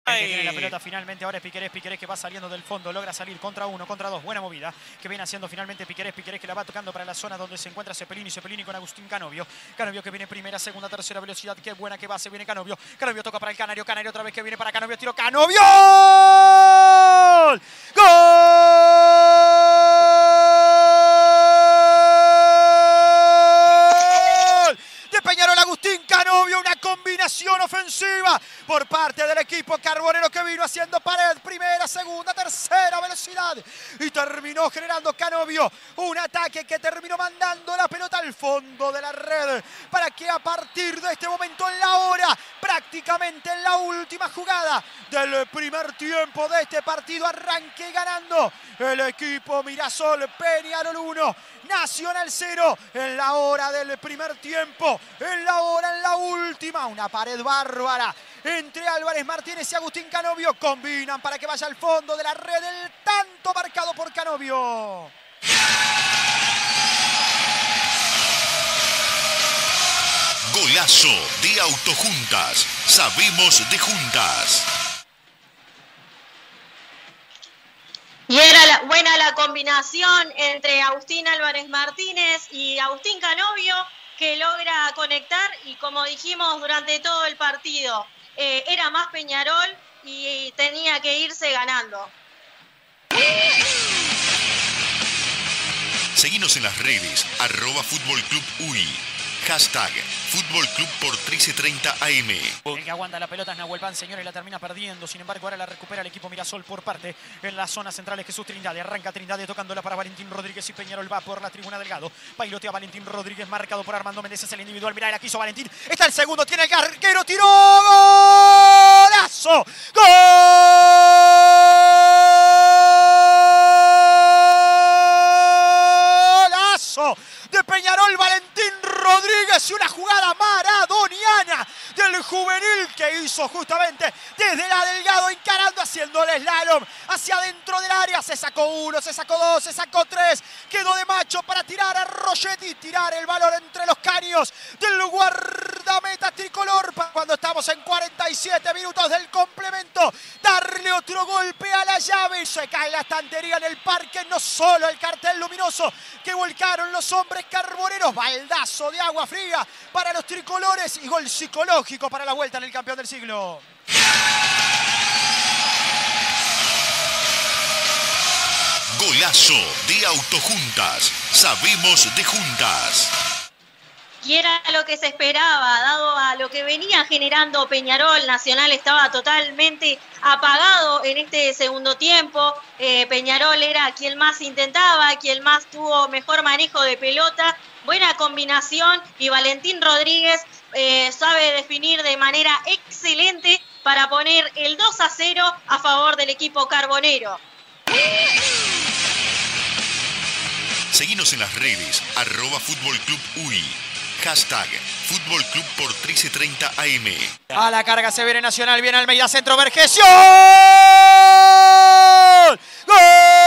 Que tiene la pelota finalmente, ahora es Piquerés que va saliendo del fondo, logra salir contra uno, contra dos, buena movida, que viene haciendo finalmente Piquerés que la va tocando para la zona donde se encuentra Cepelini con Agustín Canovio que viene primera, segunda, tercera velocidad, qué buena que va, se viene Canovio toca para el Canario otra vez que viene para Canovio, tiro Canovio, ¡gol! De Peñarol, Agustín Canovio, una combinación ofensiva por parte del equipo carbonero que vino haciendo pared, primera, segunda, tercera velocidad y terminó generando Canovio un ataque que terminó mandando la pelota al fondo de la red para que a partir de este momento en la hora, prácticamente en la última jugada del primer tiempo de este partido, arranque ganando el equipo Mirasol. Peñarol 1, Nacional 0 en la hora del primer tiempo, en la última, una pared bárbara entre Álvarez Martínez y Agustín Canovio, combinan para que vaya al fondo de la red el tanto marcado por Canovio. Golazo de Autojuntas, sabemos de juntas. Y era buena la combinación entre Agustín Álvarez Martínez y Agustín Canovio, que logra conectar y, como dijimos durante todo el partido, era más Peñarol y tenía que irse ganando. Seguinos en las redes, @FútbolClubUy, hashtag Fútbol Club por 1330 AM. El que aguanta la pelota es Nahuel Pan, señores, la termina perdiendo. Sin embargo, ahora la recupera el equipo Mirasol por parte en la zona central. Es Jesús Trindade. Arranca Trindade tocándola para Valentín Rodríguez y Peñarol va por la tribuna Delgado. Bailotea Valentín Rodríguez, marcado por Armando Méndez. Es el individual. Mirá, la quiso Valentín. Está el segundo, tiene el arquero, tiró. ¡Golazo! ¡Golazo! De Peñarol, Valentín Rodríguez, y una jugada maradoniana del juvenil que hizo justamente desde la Delgado, encarando, haciendo el slalom hacia adentro del área. Se sacó uno, se sacó dos, se sacó tres, quedó de macho para tirar a Rogetti, tirar el balón entre los caños del guardameta tricolor cuando estamos en 47 minutos del complemento. Darle otro golpe a la llave y se cae la estantería en el parque, no solo el cartel luminoso que volcaron los hombres carboneros, baldazo de agua fría para los tricolores y gol psicológico para la vuelta en el campeón del siglo. Golazo de Autojuntas, sabemos de juntas. Y era lo que se esperaba, dado a lo que venía generando Peñarol. Nacional estaba totalmente apagado en este segundo tiempo. Peñarol era quien más intentaba, quien más tuvo mejor manejo de pelota, buena combinación, y Valentín Rodríguez sabe definir de manera excelente para poner el 2-0 a favor del equipo carbonero. Seguinos en las redes, @FútbolClubUy, hashtag Fútbol Club por 1330 AM. A la carga se viene Nacional, viene Almeida, centro, Vergesio. ¡Gol!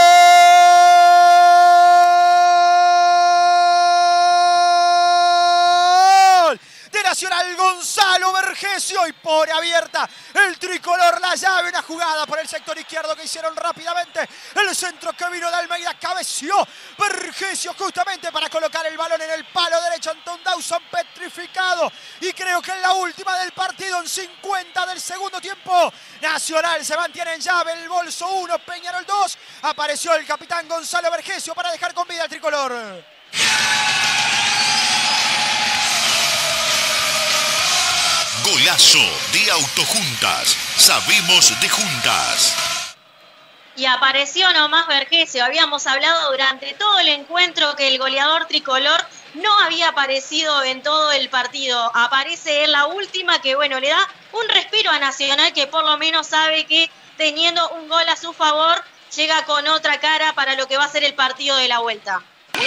Nacional, Gonzalo Vergesio, y pone abierta el tricolor la llave. Una jugada por el sector izquierdo que hicieron rápidamente. El centro que vino de Almeida, cabeció Vergesio justamente para colocar el balón en el palo derecho ante un Dawson petrificado. Y creo que en la última del partido, en 50 del segundo tiempo, Nacional se mantiene en llave. El bolso 1, Peñarol 2. Apareció el capitán Gonzalo Vergesio para dejar con vida al tricolor. Golazo de Autojuntas, sabemos de juntas. Y apareció nomás Vergesio. Habíamos hablado durante todo el encuentro que el goleador tricolor no había aparecido en todo el partido. Aparece en la última, que bueno, le da un respiro a Nacional, que por lo menos sabe que teniendo un gol a su favor, llega con otra cara para lo que va a ser el partido de la vuelta.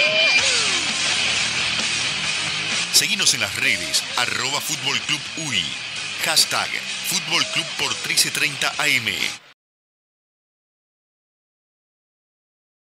Seguinos en las redes, @FútbolClubUy, hashtag Fútbol Club por 1330 AM.